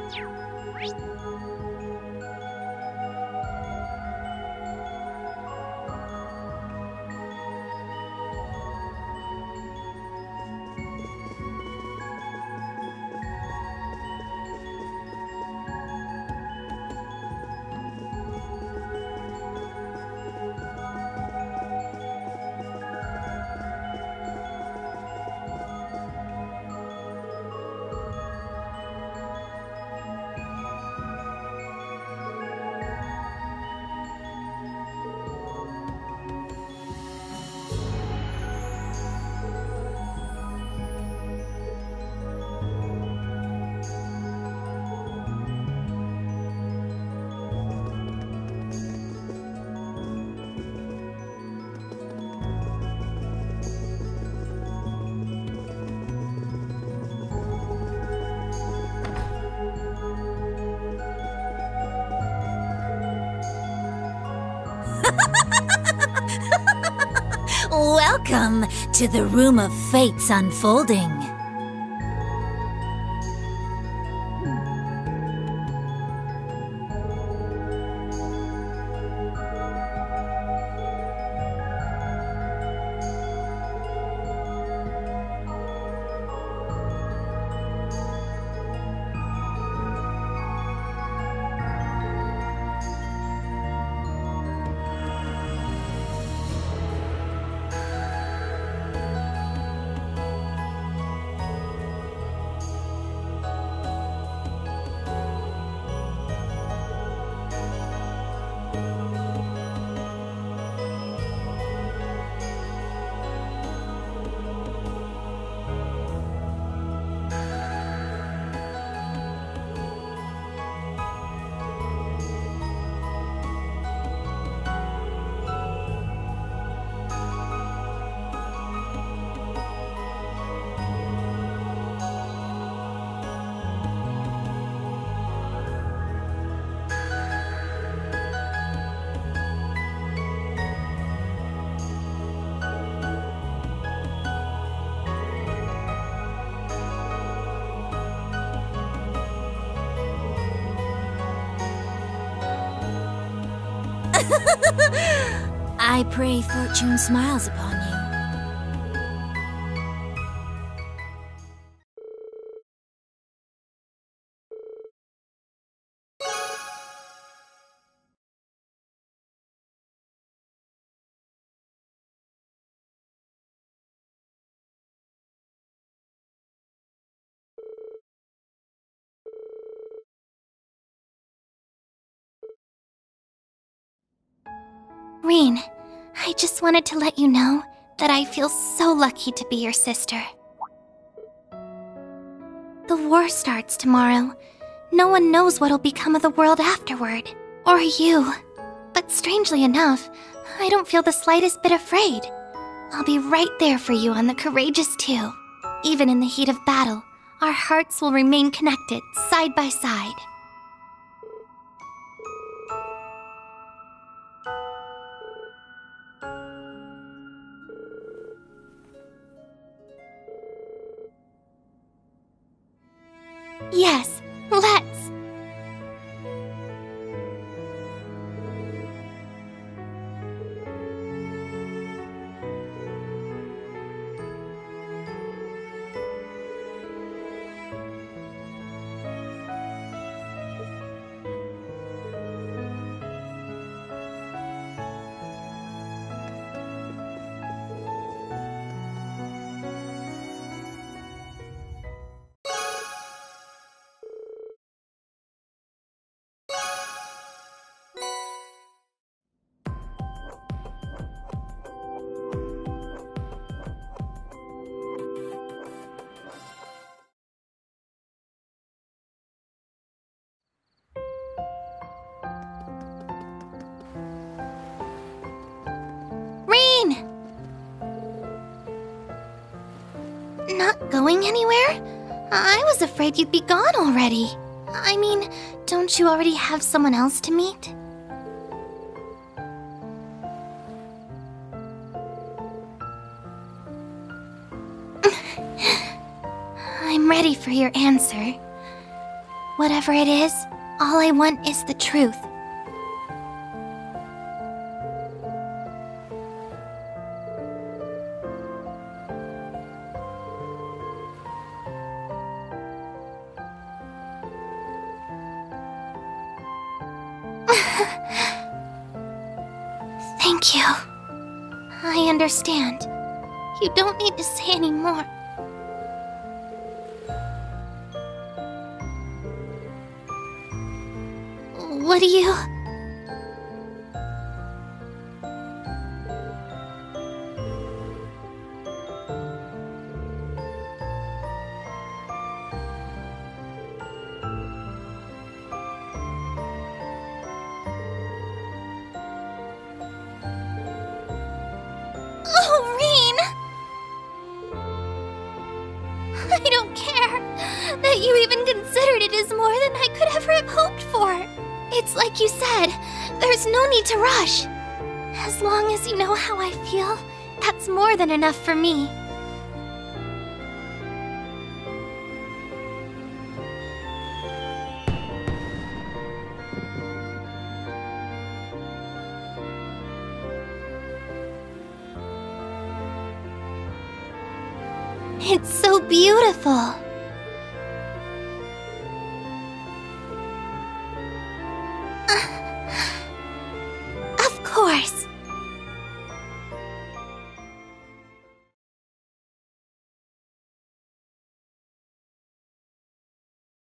Welcome to the Room of Fates Unfolding. I pray fortune smiles upon you. Rean, I just wanted to let you know that I feel so lucky to be your sister. The war starts tomorrow. No one knows what'll become of the world afterward. Or you. But strangely enough, I don't feel the slightest bit afraid. I'll be right there for you on the Courageous 2. Even in the heat of battle, our hearts will remain connected, side by side. Yes, let's! Not going anywhere? I was afraid you'd be gone already. I mean, don't you already have someone else to meet? I'm ready for your answer. Whatever it is, all I want is the truth. Thank you. I understand. You don't need to say any more. What do you... Oh, Rean! I don't care that you even considered it as more than I could ever have hoped for. It's like you said, there's no need to rush. As long as you know how I feel, that's more than enough for me. It's so beautiful.